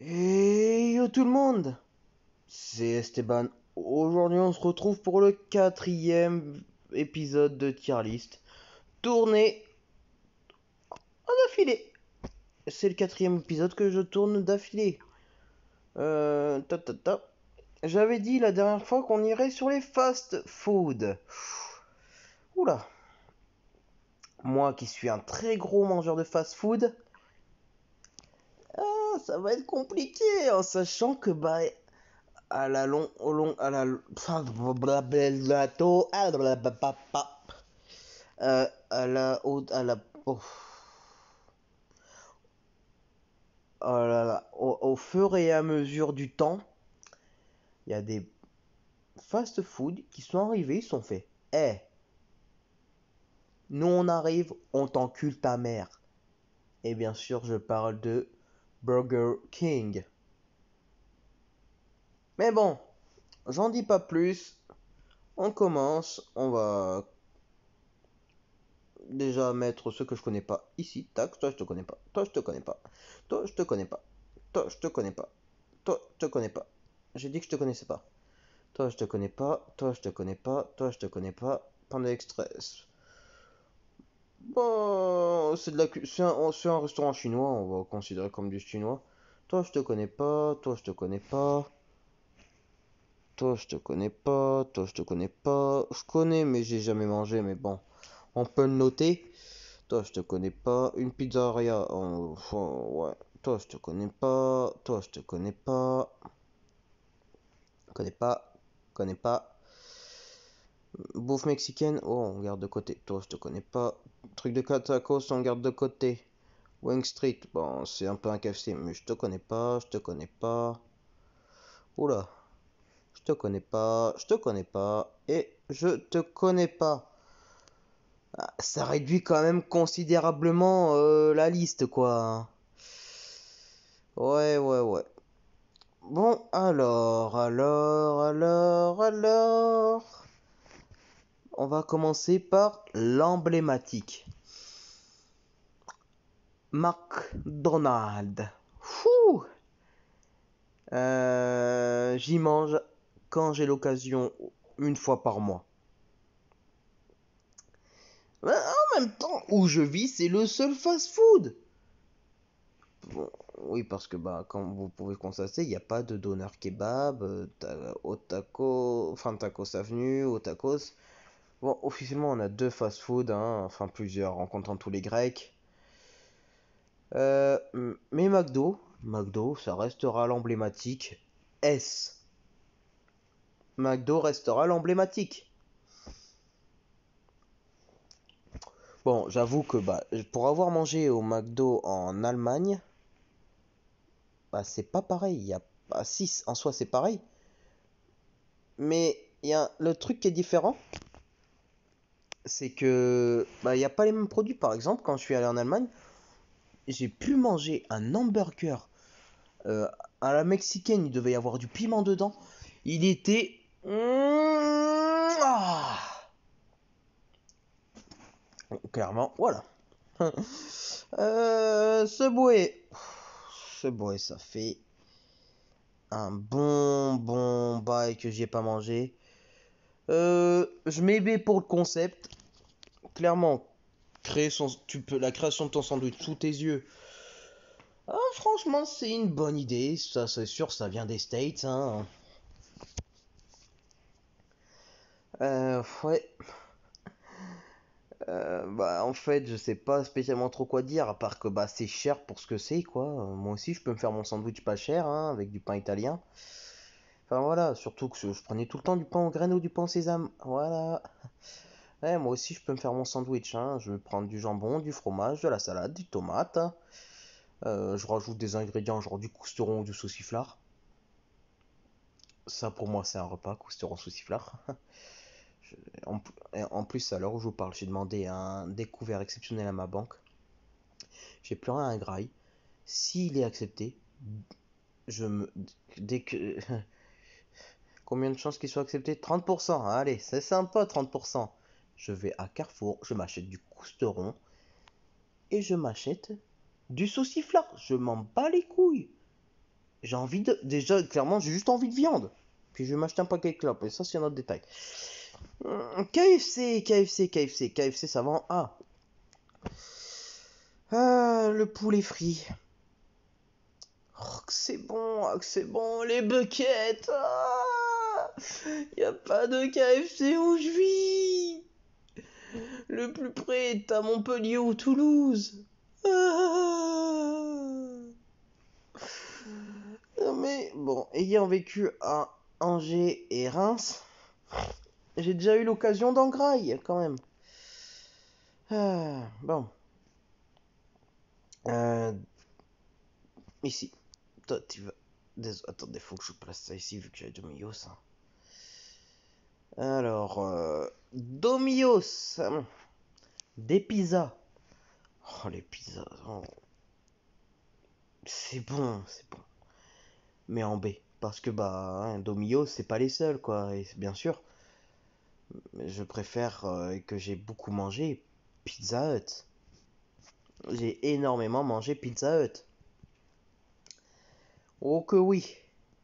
Et yo tout le monde, c'est Esteban. Aujourd'hui on se retrouve pour le quatrième épisode de Tier List. Tourné d'affilée. C'est le quatrième épisode que je tourne d'affilée. Ta ta ta. J'avais dit la dernière fois qu'on irait sur les fast food. Oula. Moi qui suis un très gros mangeur de fast food, ça va être compliqué en sachant que à la long, au long, à la, à la haute, à la, oh, oh là là, au fur et à mesure du temps, il y a des fast-food qui sont arrivés, ils sont faits. Eh, nous on arrive, on t'encule ta mère. Et bien sûr, je parle de Burger King. Mais bon, j'en dis pas plus. On commence, on va déjà mettre ceux que je connais pas ici. Tac, toi je te connais pas. Toi je te connais pas. Toi je te connais pas. Toi je te connais pas. Toi je te connais pas. J'ai dit que je te connaissais pas. Toi je te connais pas. Toi je te connais pas. Toi je te connais pas. Panda Express. Bon, c'est un restaurant chinois, on va considérer comme du chinois. Toi je te connais pas. Toi je te connais pas. Toi je te connais pas. Toi je te connais pas. Je connais mais j'ai jamais mangé, mais bon. On peut le noter. Toi, je te connais pas. Une pizzeria. Ouais. Toi, je te connais pas. Toi, je te connais pas. Connais pas. Connais pas. Bouffe mexicaine. Oh, on garde de côté. Toi, je te connais pas. Truc de tacos, on garde de côté. Wing Street. Bon, c'est un peu un KFC, mais je te connais pas. Je te connais pas. Oula. Je te connais pas. Je te connais pas. Et je te connais pas. Ah, ça réduit quand même considérablement la liste, quoi. Ouais, ouais, ouais. Bon, alors. On va commencer par l'emblématique. McDonald's. Fouh. J'y mange quand j'ai l'occasion, une fois par mois. En même temps, où je vis, c'est le seul fast-food. Bon, oui, parce que comme vous pouvez constater, il n'y a pas de doner kebab, au taco, enfin tacos avenue, au tacos. Bon, officiellement, on a deux fast-food, hein, enfin plusieurs, en comptant tous les Grecs. Mais McDo, ça restera l'emblématique. S. McDo restera l'emblématique. Bon, j'avoue que pour avoir mangé au McDo en Allemagne, c'est pas pareil. Il y a, si, en soi c'est pareil. Mais il y a le truc qui est différent, c'est que il n'y a pas les mêmes produits. Par exemple, quand je suis allé en Allemagne, j'ai pu manger un hamburger euh, à la mexicaine, il devait y avoir du piment dedans. Il était... Ah, clairement, voilà. Subway. Subway, ça fait un bon bail que j'y ai pas mangé. Je mets B pour le concept. Clairement, la création de ton sandwich sous tes yeux. Ah, franchement, c'est une bonne idée. Ça, c'est sûr, ça vient des States, hein. Ouais. En fait, je sais pas spécialement trop quoi dire, à part que c'est cher pour ce que c'est, quoi. Moi aussi, je peux me faire mon sandwich pas cher, hein, avec du pain italien. Enfin voilà, surtout que je prenais tout le temps du pain aux graines ou du pain au sésame. Voilà. Ouais, moi aussi, je peux me faire mon sandwich, hein. Je vais prendre du jambon, du fromage, de la salade, des tomates, hein. Je rajoute des ingrédients genre du cousteron ou du sauciflard. Ça, pour moi, c'est un repas, cousteron sauciflard. Je- En, en plus, à l'heure où je vous parle, j'ai demandé un découvert exceptionnel à ma banque. J'ai plus rien à graille. S'il est accepté, je me. Dès que. Combien de chances qu'il soit accepté? 30%. Allez, c'est sympa, 30%. Je vais à Carrefour, je m'achète du cousteron et je m'achète du sauciflard. Je m'en bats les couilles. J'ai envie de... Déjà, clairement, j'ai juste envie de viande. Puis je vais m'acheter un paquet de clopes. Et ça, c'est un autre détail. KFC, ça vend. Le poulet frit. Oh, que c'est bon, les buckets. Y a pas de KFC où je vis. Le plus près est à Montpellier ou Toulouse. Non mais bon, ayant vécu à Angers et Reims, j'ai déjà eu l'occasion d'en graille quand même. Bon. Ici. Toi, tu vas. Attendez, faut que je place ça ici vu que j'ai Domio's. Alors, Domio's. Des pizzas. Oh, les pizzas. Oh. C'est bon, c'est bon. Mais en B. Parce que, Domio's, c'est pas les seuls, quoi. Et bien sûr, je préfère que j'ai beaucoup mangé Pizza Hut. J'ai énormément mangé Pizza Hut. Oh que oui.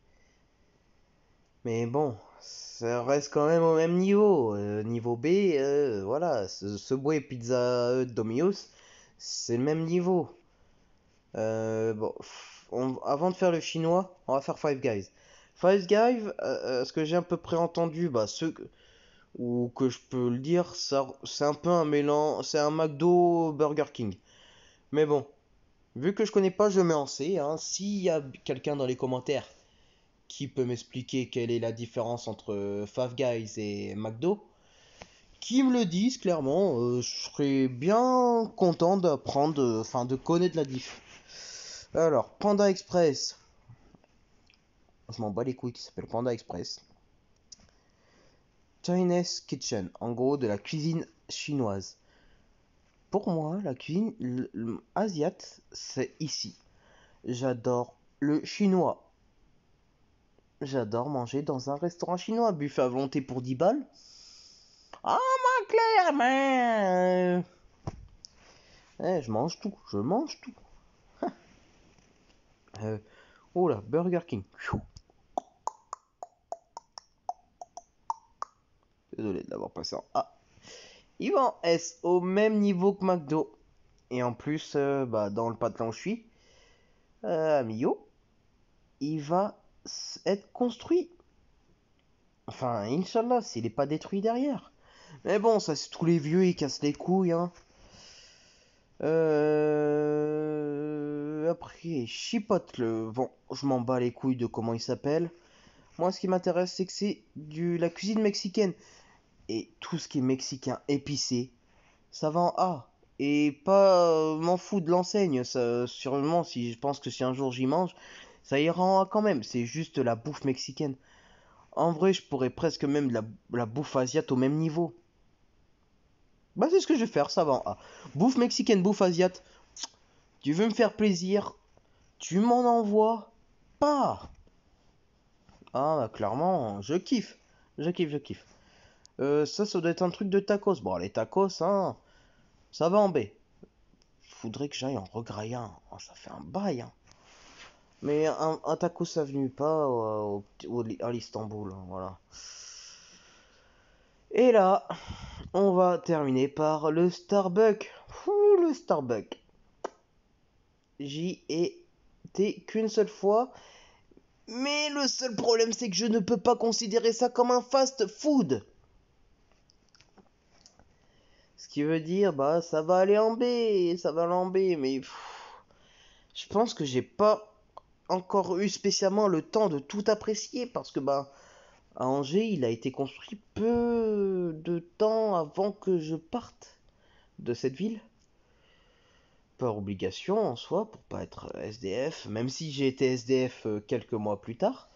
Mais bon, ça reste quand même au même niveau. Niveau B, voilà. Subway, Pizza Hut, Domino's, c'est le même niveau. Bon, avant de faire le chinois, on va faire Five Guys. Five Guys, ce que j'ai à peu près entendu, ou que je peux le dire, ça, c'est un peu un mélange, c'est un McDo Burger King. Mais bon, vu que je connais pas, je mets en C. Hein. S'il y a quelqu'un dans les commentaires qui peut m'expliquer quelle est la différence entre Five Guys et McDo, qui me le disent clairement, je serais bien content d'apprendre, enfin de connaître la diff. Alors, Panda Express, je m'en bats les couilles qui s'appelle Panda Express. Chinese Kitchen, en gros de la cuisine chinoise. Pour moi, la cuisine asiate, c'est ici. J'adore le chinois. J'adore manger dans un restaurant chinois. Buffet à volonté pour 10 balles. Ah, clairement. Je mange tout. Je mange tout. Oh là, Burger King. Désolé de l'avoir passé en A. Il va en S au même niveau que McDo. Et en plus, dans le patelin où je suis, à Millau, il va être construit. Enfin, Inch'Allah, s'il n'est pas détruit derrière. Mais bon, ça c'est tous les vieux, ils cassent les couilles, hein. Après, Chipotle. Bon, je m'en bats les couilles de comment il s'appelle. Moi, ce qui m'intéresse, c'est que c'est la cuisine mexicaine. Et tout ce qui est mexicain épicé, ça va en A. Et pas m'en fous de l'enseigne. Ça, sûrement, si je pense que si un jour j'y mange, ça ira en A quand même. C'est juste la bouffe mexicaine. En vrai, je pourrais presque même la bouffe asiate au même niveau. Bah, c'est ce que je vais faire, ça va en A. Bouffe mexicaine, bouffe asiate. Tu veux me faire plaisir, tu m'en envoies pas. Clairement, je kiffe. Je kiffe, je kiffe. Ça doit être un truc de tacos. Bon, les tacos, hein, ça va en B. Faudrait que j'aille en regrailler un. Oh, ça fait un bail, hein. Mais un tacos avenue, pas à l'Istanbul, hein, voilà. Et là, on va terminer par le Starbucks. Le Starbucks. J'y ai été qu'une seule fois. Mais le seul problème, c'est que je ne peux pas considérer ça comme un fast food. Ce qui veut dire, ça va aller en B, ça va aller en B, mais je pense que j'ai pas encore eu spécialement le temps de tout apprécier parce que à Angers, il a été construit peu de temps avant que je parte de cette ville. Par obligation en soi, pour pas être SDF, même si j'ai été SDF quelques mois plus tard.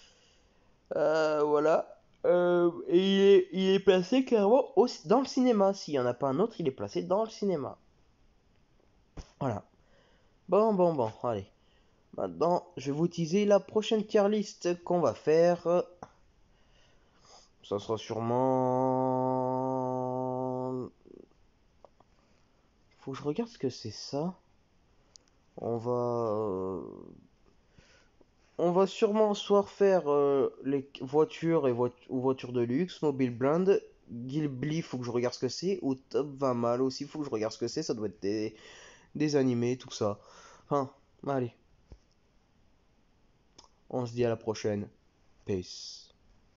Voilà. Et il est placé clairement dans le cinéma. S'il n'y en a pas un autre, il est placé dans le cinéma. Voilà. Bon, allez. Maintenant, je vais vous teaser la prochaine tier list qu'on va faire. Ça sera sûrement... Faut que je regarde ce que c'est ça. On va... on va sûrement soit refaire les voitures ou voitures de luxe, Mobile Blend, Ghibli, faut que je regarde ce que c'est, ou Top 20 Mal aussi, faut que je regarde ce que c'est, ça doit être des animés, tout ça. Enfin, allez, on se dit à la prochaine. Peace.